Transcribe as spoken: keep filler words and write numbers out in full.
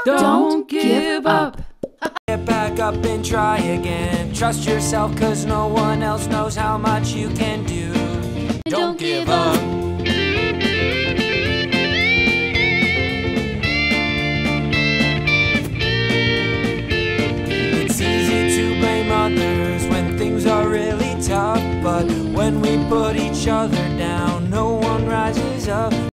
Don't give up. Get back up and try again. Trust yourself, cause no one else knows how much you can do. Don't give up. It's easy to blame others when things are really tough, but when we put each other down, no one rises up.